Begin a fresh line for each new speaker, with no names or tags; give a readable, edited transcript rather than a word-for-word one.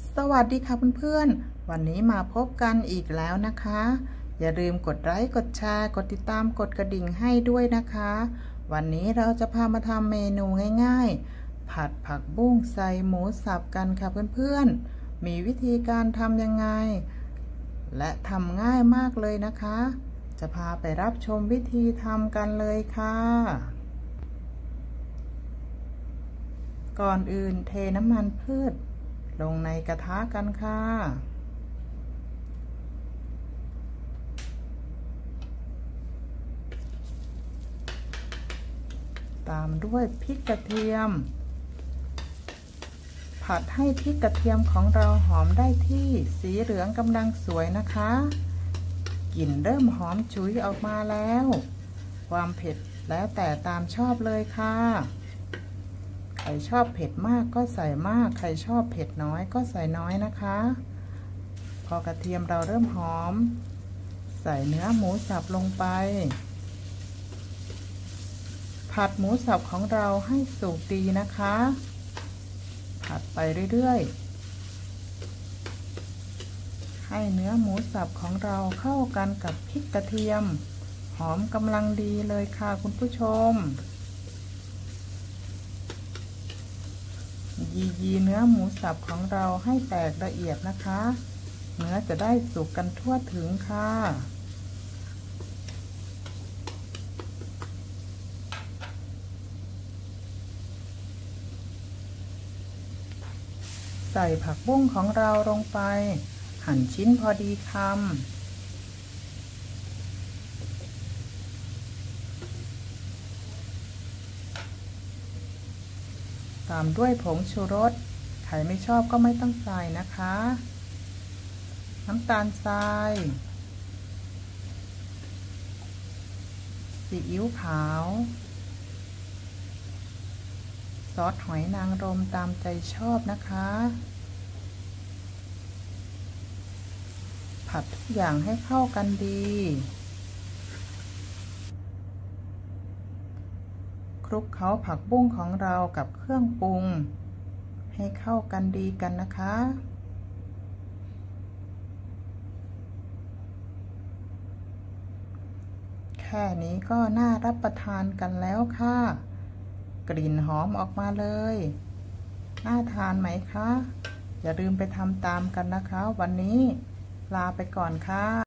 สวัสดีค่ะเพื่อนๆวันนี้มาพบกันอีกแล้วนะคะอย่าลืมกดไลค์กดแชร์กดติดตามกดกระดิ่งให้ด้วยนะคะวันนี้เราจะพามาทำเมนูง่ายๆผัดผักบุ้งใส่หมูสับกันค่ะเพื่อนๆมีวิธีการทำยังไงและทำง่ายมากเลยนะคะจะพาไปรับชมวิธีทำกันเลยค่ะก่อนอื่นเทน้ำมันพืชลงในกระทะกันค่ะตามด้วยพริกกระเทียมผัดให้พริกกระเทียมของเราหอมได้ที่สีเหลืองกำลังสวยนะคะกลิ่นเริ่มหอมฉุยออกมาแล้วความเผ็ดแล้วแต่ตามชอบเลยค่ะใครชอบเผ็ดมากก็ใส่มากใครชอบเผ็ดน้อยก็ใส่น้อยนะคะพอกระเทียมเราเริ่มหอมใส่เนื้อหมูสับลงไปผัดหมูสับของเราให้สุกดีนะคะผัดไปเรื่อยๆให้เนื้อหมูสับของเราเข้ากันกับพริกกระเทียมหอมกำลังดีเลยค่ะคุณผู้ชมยีเนื้อหมูสับของเราให้แตกละเอียดนะคะเนื้อจะได้สุกกันทั่วถึงค่ะใส่ผักบุ้งของเราลงไปหั่นชิ้นพอดีคำตามด้วยผงชูรสใครไม่ชอบก็ไม่ต้องใส่นะคะน้ำตาลทรายซีอิ๊วขาวซอสหอยนางรมตามใจชอบนะคะผัดทุกอย่างให้เข้ากันดีคลุกเคล้าผักบุ้งของเรากับเครื่องปรุงให้เข้ากันดีกันนะคะแค่นี้ก็น่ารับประทานกันแล้วค่ะกลิ่นหอมออกมาเลยน่าทานไหมคะอย่าลืมไปทำตามกันนะคะวันนี้ลาไปก่อนค่ะ